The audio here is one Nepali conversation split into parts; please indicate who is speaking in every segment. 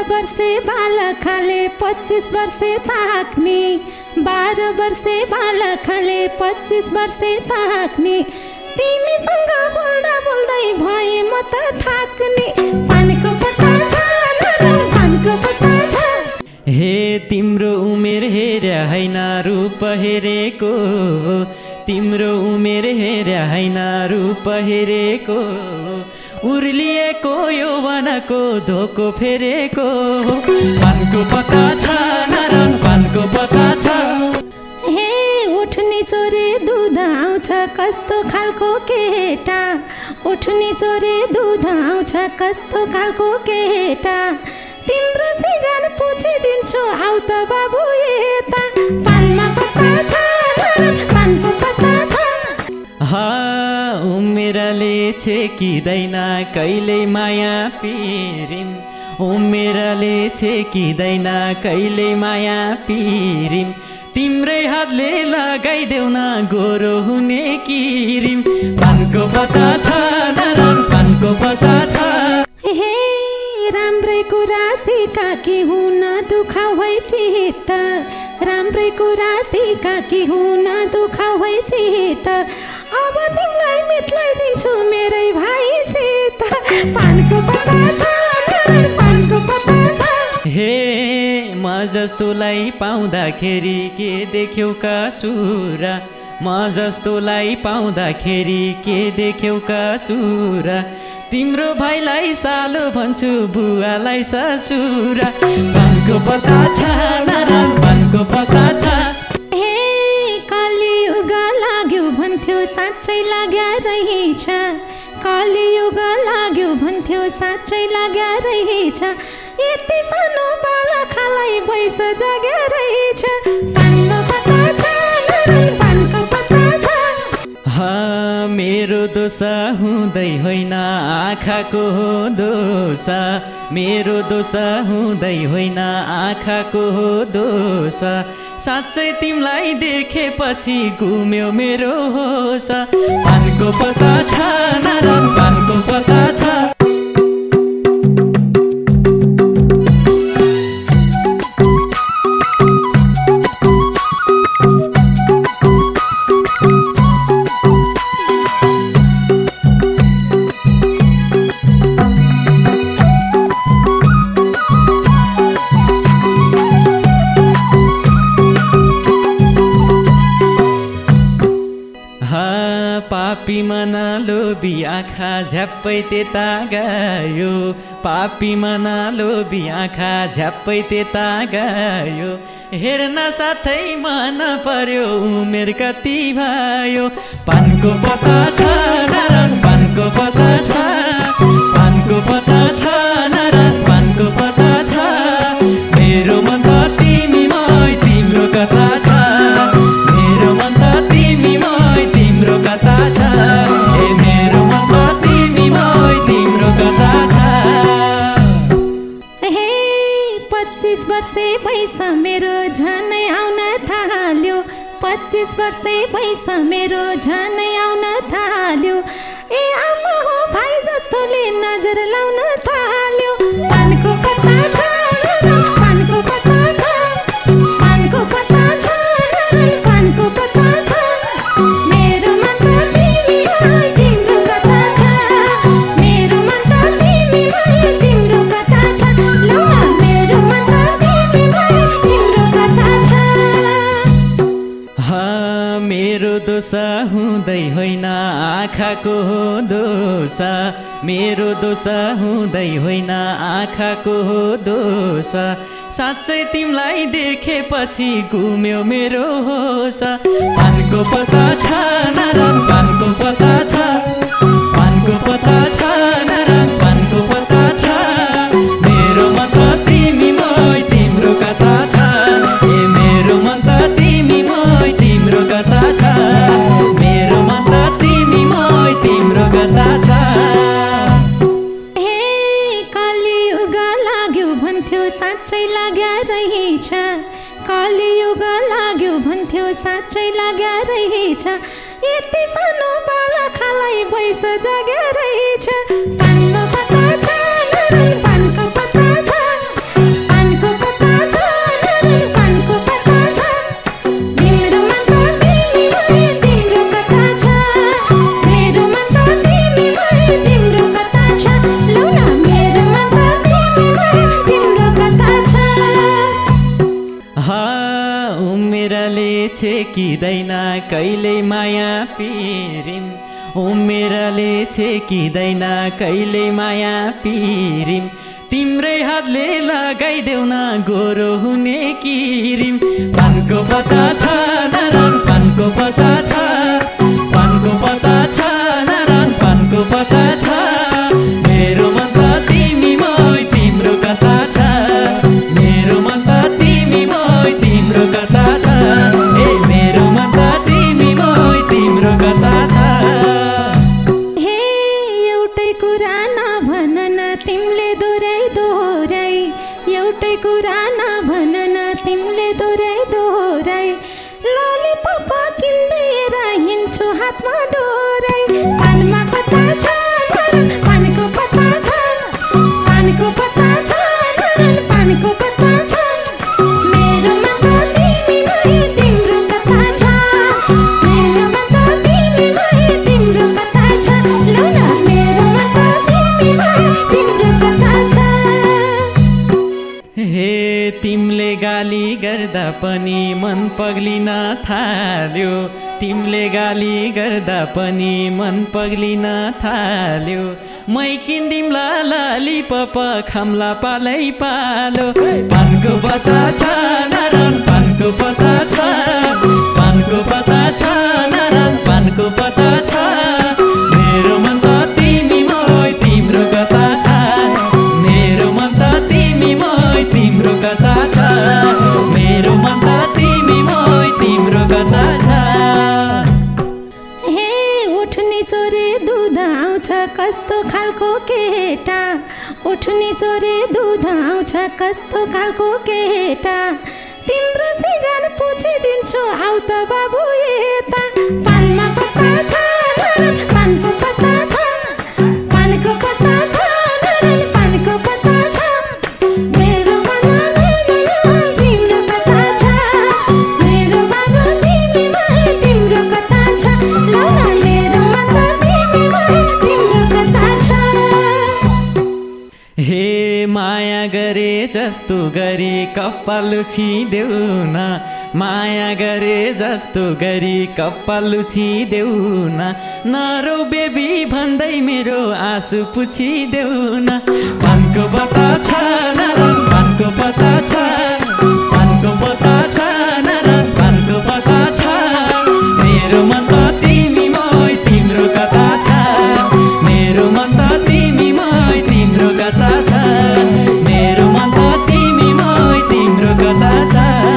Speaker 1: वर्षे बालकले 25 वर्षे ताक्ने 12 वर्षे बालकले 25 वर्षे ताक्ने तिमीसँग बोल्दा बोल्दै भए म त थाक्ने पानको पत्ता छ पानको पत्ता छ
Speaker 2: हे तिम्रो उमेर हेर्या हैन रूप हेरेको तिम्रो उमेर हेर्या हैन रूप हेरेको उर्लिएको यौवनको धोको फेरेको पानको पत्ता छ नरम पानको पत्ता छ
Speaker 1: हे उठ्ने चोरे दुध आउँछ कस्तो खालको केटा उठ्ने चोरे दुध आउँछ कस्तो खालको केटा तिम्रो सिगान पुछिदिन्छु आउ त बाबु यता पानमा पत्ता छ पानको पत्ता छ
Speaker 2: उमेरले छेकिँदैन कहिले माया पिरिम उमेरले छेकिँदैन कहिले माया पिरिम तिम्रै हातले लगाइदेऊ न गोरो हुने किरिम पानको पत्ता छ नरम पानको पत्ता छ
Speaker 1: हे राम्रै कुरा सिका कि हुन दुखा होइ चित्त राम्रै कुरा सिका कि हुन दुखा होइ चित्त अब तिमीलाई मिट्लाइदिन्छु मेरै भाइसित पानको पत्ता छ पानको पत्ता छ
Speaker 2: हे म जस्तोलाई पाउँदाखेरि के देख्यौ कसुरा म जस्तोलाई पाउँदाखेरि के देख्यौ कसुरा तिम्रो भाइलाई सालो भन्छु बुवालाई ससुरा पानको पत्ता छ नरम पानको पत्ता छ
Speaker 1: हे कलियुग लाग्यो भन्थ्यो साँच्चै लाग्या रहेछ कलियुग लाग्यो भन्थ्यो साँच्चै लाग्या रहेछ यति सानो बालकलाई वयस जाग्या रहेछ पानको पत्ता छ नरम पानको पत्ता छ
Speaker 2: मेरो दोष हुँदै होइन आँखाको हो दोष मेरो दोष हुँदै होइन आँखाको हो दोष साँच्चै तिमीलाई देखेपछि घुम्यो मेरो होस पानको पत्ता छ नरम पानको पत्ता छ पापी मना लोभी आँखा झ्याप्पै त्यता गयो पापी मना लोभी आँखा झ्याप्पै त्यता गयो हेर्न साथै मन पर्यो उमेर कति भयो पानको पत्ता छ नरम पानको पत्ता छ पानको पत्ता छ नरम पानको पत्ता छ मेरो मन त तिमीमै तिम्रो कता छ मेरो मन त तिमीमै तिम्रो कता छ ए मेरो मन त तिमीमै तिम्रो कता छ
Speaker 1: हे 25 वर्षे पैसा मेरो झनै आउन थाल्यो 25 वर्षे पैसा मेरो झनै आउन थाल्यो ए आमा हो भाइ जस्तोले नजर लाउन थाल्यो पानको पत्ता छ पानको पत्ता छ पानको पत्ता छ पानको पत्ता छ मेरो मन त तिमीमै तिम्रो कता छ मेरो मन त तिमीमै तिम्रो कता छ ल मेरो मन त तिमीमै तिम्रो कता छ
Speaker 2: मेरो दोष हुँदै होइन आँखाको हो दोष मेरो दोष हुँदै होइन आँखाको हो दोष साँच्चै तिमीलाई देखेपछि घुम्यो मेरो होस पानको पत्ता छ नरम पानको पत्ता छ पानको पत्ता छ नरम पानको पत्ता छ मेरो मन त तिमीमै तिम्रो कता छ ए मेरो मन त तिमीमै तिम्रो कता छ मेरो मन त तिमीमै तिम्रो कता छ
Speaker 1: हे कलियुग लाग्यो भन्थ्यो साँच्चै लाग्या रहेछ कलियुग लाग्यो भन्थ्यो साँच्चै लाग्या रहेछ यति सानो बालकलाई वयस जाग्या रहेछ पानको पत्ता छ नरम पानको पत्ता छ
Speaker 2: छेकिँदैन कहिल्यै माया पिरिम उमेरले छेकिँदैन कहिल्यै माया पिरिम तिम्रै हातले लगाइदेऊ न गोरो हुने किरिम पानको पत्ता छ नारायण पानको पत्ता छ पानको पत्ता छ नारायण पानको पत्ता छ मेरो मन त तिमी मै तिम्रो कथा छ मेरो मन त तिमी मै तिम्रो कथा छ ए मेरो मन त तिमी मै तिम्रो कथा छ
Speaker 1: हे एउटै कुरा नभन न तिमीले दोहोऱ्याइ एउटै कुरा नभन न तिमीले दोहोऱ्याइ ललिपप किन्देर हिँड्छु हातमा डोराइ पानमा पत्ता छ पानको पत्ता छ पानको पत्ता छ पानको पत्ता छ मेरो मन त तिमी मै तिम्रो कथा छ मेरो मन त तिमी मै तिम्रो कथा छ लौ न मेरो मन त तिमी मै तिम्रो कथा छ
Speaker 2: हे तिमीले गाली गर्दा पनि मन पग्लिन थाल्यो तिमीले गाली गर्दा पनि मन पग्लिन थाल्यो मै किन्दिमला ललिपप खाम्ला पालै पालो पानको पत्ता छ नारायण पानको पत्ता छ पानको पत्ता छ नारायण पानको पत्ता छ मेरो मन त तिमी मै तिम्रो कथा छ मेरो मन त तिमी मै तिम्रो कथा छ मेरो मन त तिमी मै तिम्रो कथा छ
Speaker 1: हे उठ्ने चोरे दुध आउँछ कस्तो खालको केटा उठ्ने चोरे दुध आउँछ कस्तो खालको केटा तिम्रो सिगान पुछिदिन्छु आउ त बाबु यता पानमा पत्ता छ पानको पत्ता छ पानको पत्ता छ पानको पत्ता छ मेरो मन तिम्रो कथा छ मेरो बाबु तिमी मै तिम्रो कथा छ लौ न मेरो मन तिमी मै तिम्रो कथा छ
Speaker 2: हे माया गरे जस्तो गरी कपाल लुछिदेऊ न माया गरे जस्तो गरी कपाल लुछिदेऊ न नरौ बेबी भन्दै मेरो आँसु पुछिदेऊ न पानको पत्ता छ नारायण पानको पत्ता छ पानको पत्ता छ नारायण पानको पत्ता छ मेरो मन त तिमी मै तिम्रो कथा छ मेरो मन त तिमी मै तिम्रो कथा छ मेरो मन त तिमी मै तिम्रो कथा छ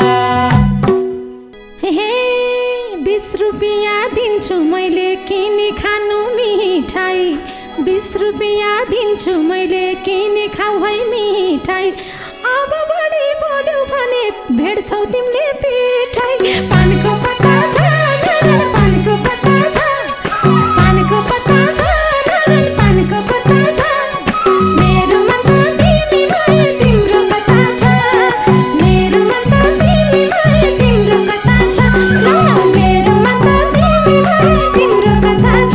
Speaker 1: हे 20 रुपियाँ दिन्छु मैले किनी खानु मिठाई 20 रुपियाँ दिन्छु मैले किनी खाऊ है मिठाई अब बढी बोल्यो भने भेट्छौ तिमीले पिठाई पानको पत्ता छ पानको पत्ता छ पानको पत्ता छ पानको पत्ता छ मेरो मन त तिमी मै तिम्रो कथा छ मेरो मन त तिमी मै तिम्रो कथा छ लौ न मेरो मन त तिमी मै तिम्रो कथा छ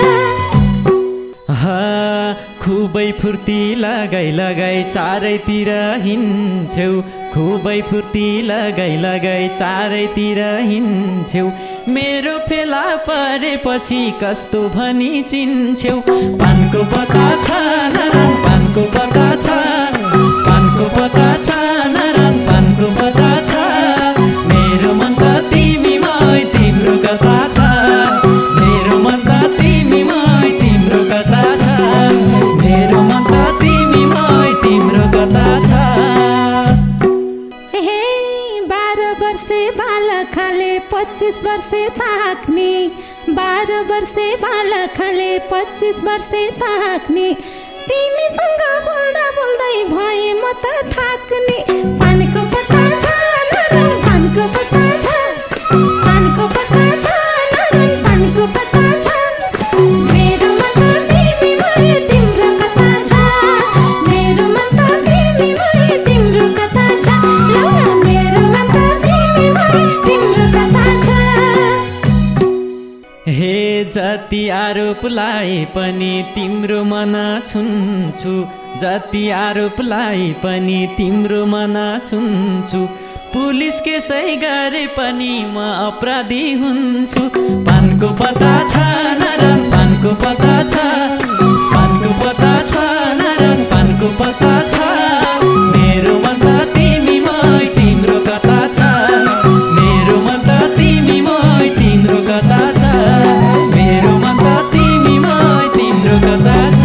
Speaker 2: खुबै फुर्ती लगाई चारैतिर हिँड्छौ खुबै फुर्ती लगाई चारैतिर हिँड्छौ मेरो फेला परेपछि कस्तो भनी चिन्छौ पानको पत्ता छ नारायण पानको पत्ता छ पानको पत्ता छ नारायण पानको पत्ता छ मेरो मन त तिमी मै तिम्रो कथा छ मेरो मन त तिमी मै तिम्रो कथा छ मेरो मन त तिमी मै तिम्रो कथा छ
Speaker 1: हे 12 वर्षे बालकले 25 वर्षे ताक्ने 12 वर्षे बालकले 25 वर्षे ताक्ने तिमीसँग बोल्दा बोल्दै भए म त थाक्ने पानको पत्ता छ नारायण पानको पत्ता छ पानको पत्ता छ नारायण पानको पत्ता छ मेरो मन त तिमी मै तिम्रो कथा छ मेरो मन त तिमी मै तिम्रो कथा छ लौ न मेरो मन त तिमी मै तिम्रो कथा छ
Speaker 2: हे जति आरोप लाए पनि तिम्रो मन छुन्छु जति आरोप लाए पनि तिम्रो मन छुन्छु पुलिस केसै गरे पनि म अपराधी हुन्छु पानको पता छ नारायण पानको पता छ पानको पता छ नारायण पानको पता छ मेरो मन त तिमीमै तिम्रो कता छ मेरो मन त तिमीमै तिम्रो कता छ मेरो मन त तिमीमै तिम्रो कता छ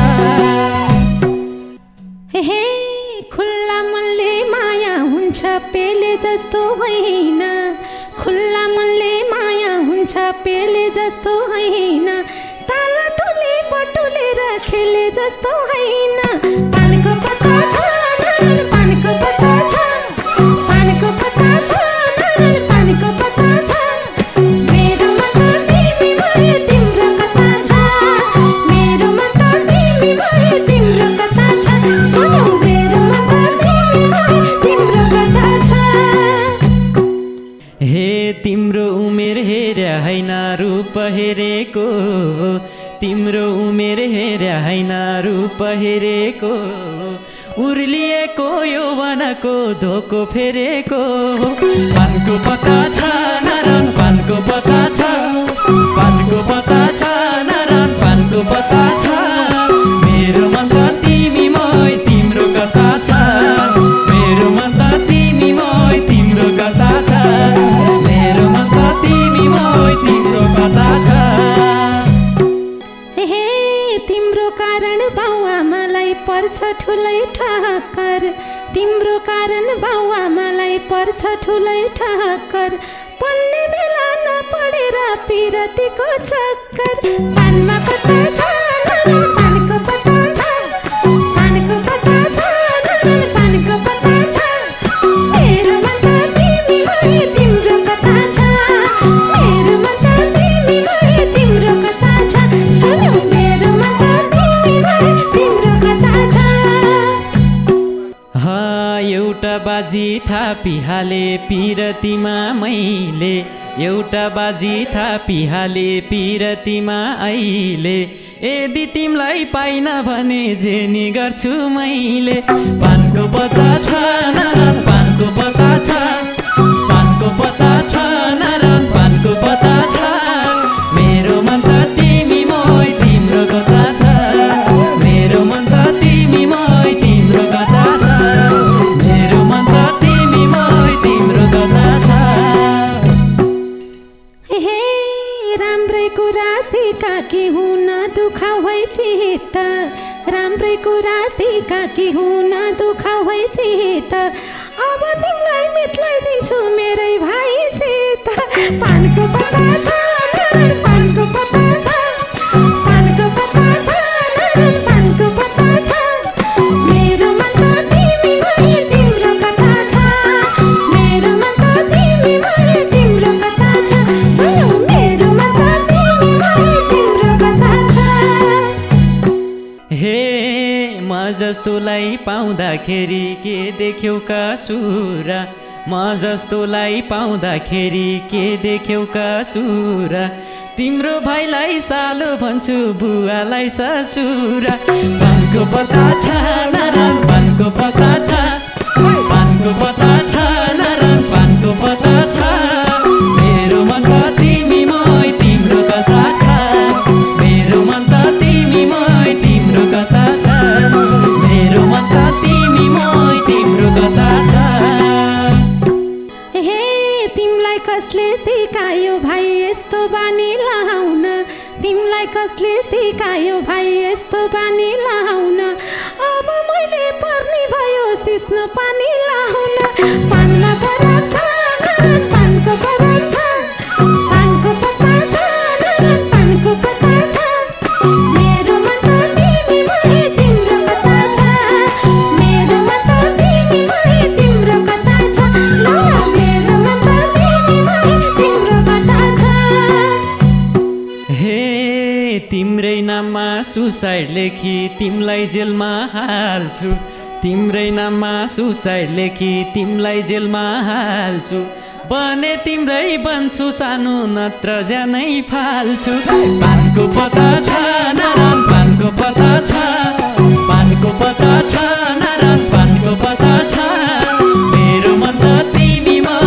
Speaker 1: हे खुल्ला मनले माया हुन्छ पेले जस्तो होइन खुल्ला मनले माया हुन्छ पेले जस्तो होइन ताला टोले बटुलेर खेले जस्तो होइन पानको पता छ नारायण पानको पता छ पानको पता छ नारायण पानको पता छ मेरो मन त तिमीमै तिम्रो कता छ मेरो मन त तिमीमै तिम्रो कता छ सुनौ मेरो मन त तिमीमै तिम्रो कता छ
Speaker 2: हे तिम्रो उमेर हेर्या हैन रूप हेरेको तिम्रो उमेर हेर्या हैन रूप हेरेको उर्लिएको यौवनको धोको फेरेको पानको पता छ नारायण पानको पता छ पानको पता छ नारायण पानको पता छ मेरो मन त तिमीमै तिम्रो कता छ मेरो मन त तिमीमै तिम्रो कता छ मेरो मन त तिमीमै तिम्रो कता छ
Speaker 1: हे तिम्रो कारण बाउआमालाई पर्छ ठुलै ठक्कर तिम्रो कारण बाउआमालाई पर्छ ठुलै ठक्कर पढ्ने बेला नपढेर पिरतीको चक्कर पानमा पता छ नारायण पानको पता छ पानको पता छ नारायण पानको पता छ मेरो मन त तिमीमै तिम्रो कता छ मेरो मन त तिमीमै तिम्रो कता छ सुनौ मेरो मन त तिमीमै तिम्रो कता छ
Speaker 2: एउटा बाजी थापिहाले पिरतीमा मैले एउटा बाजी थापिहाले पिरतीमा अहिले यदि तिमीलाई पाइन भने जेनी गर्छु मैले पानको पता छ नारायण पानको पता छ पानको पता छ नारायण पानको पता छ मेरो मन त तिमीमै तिम्रो कता छ मेरो मन त तिमीमै तिम्रो कता छ मेरो मन त तिमीमै तिम्रो कता छ
Speaker 1: हे राम्रै कुरा सिका कि हुन दुखाउ चित्त राम्रै कुरा सिका कि हुन दुखाउ चित्त अब तिमीलाई मिट्लाइदिन्छु मेरै भाइसित पानको पता छ नारायण पानको पता छ पानको पता छ नारायण पानको पता छ मेरो मन त तिमीमै तिम्रो कता छ मेरो मन त तिमीमै तिम्रो कता छ सुनौ मेरो मन त तिमीमै तिम्रो कता छ
Speaker 2: हे म जस्तोलाई पाउँदाखेरि के देख्यौ कसुरा म जस्तोलाई पाउँदाखेरि के देख्यौ कसुरा तिम्रो भाइलाई सालो भन्छु बुवालाई ससुरा पानको पता छ नारायण पानको पता छ पानको पता छ नारायण पानको पता छ मेरो मन त तिमीमै तिम्रो कता छ मेरो मन त तिमीमै तिम्रो कता छ मेरो मन त तिमीमै तिम्रो कता छ
Speaker 1: हे तिमीलाई कसले सिकायो भाइ यस्तो बानी लाउन तिमीलाई कसले सिकायो भाइ यस्तो बानी लाउन अब मैले पर्ने भयो सिस्नो पानी लाउन पानमा पराक छ नारायण पानको पराक छ पानको पता छ नारायण पानको पता छ मेरो मन त तिमीमै तिम्रो कता छ मेरो मन त तिमीमै तिम्रो कता छ ल मेरो मन त तिमीमै तिम्रो कता छ
Speaker 2: हे तिम्रै नाममा सुसाइड लेखी तिमीलाई जेलमा हाल्छु तिम्रै नाममा सुसाइड लेखी तिमीलाई जेलमा हाल्छु बने तिम्रै बन्छु सानो नत्र ज्यानै फाल्छु पानको पता छ नारायण पानको पता छ पानको पता छ नारायण पानको पता छ मेरो मन त तिमीमै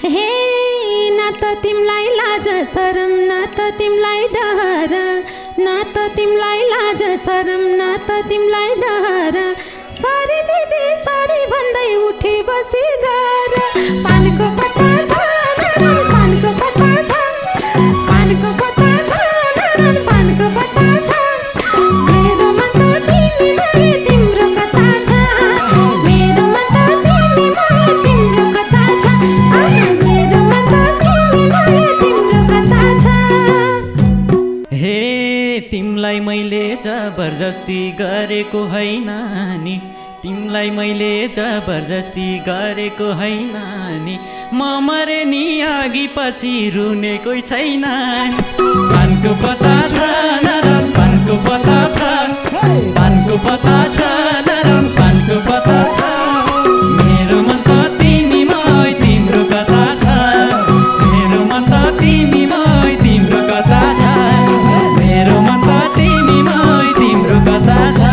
Speaker 1: हे न त तिमलाई लाज शरम न त तिमलाई डर न त तिमलाई लाज शरम न त तिमलाई डर सरी दिदी सरी भन्दै उठे बसी घर पानको पत्ता छ नरम पानको पत्ता छ पानको पत्ता छ नरम पानको पत्ता छ मेरो मन त तिमीलाई तिम्रो कथा छ मेरो मन त तिमीलाई तिम्रो कथा छ मेरो मन त तिमीलाई तिम्रो कथा छ
Speaker 2: हे तिमलाई मैले जबरजस्ती गरेको हैन नि तिमलाई मैले जबरजस्ती गरेको हैन नि म मरे नि अघि पछि रुने कोही छैन पानको पत्ता छ नरम पानको पत्ता छ पानको पत्ता छ नरम पानको पत्ता छ मेरो मन त तिमीमै तिम्रो कथा छ मेरो मन त तिमीमै तिम्रो कथा छ मेरो मन त तिमीमै तिम्रो कथा छ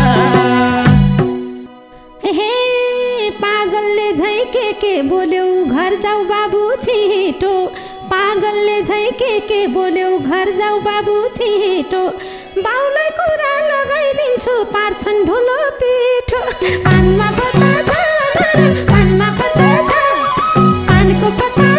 Speaker 1: पागलले झै के बोल्यौ घर जाऊ बाबु छिटो पागलले झै के बोल्यौ घर जाऊ बाबु छिटो बाउलाई कुरा लगाइदिन्छु पार्छन् धुलो पिठो पानमा पत्ता छ पानमा पत्ता छ पानको पत्ता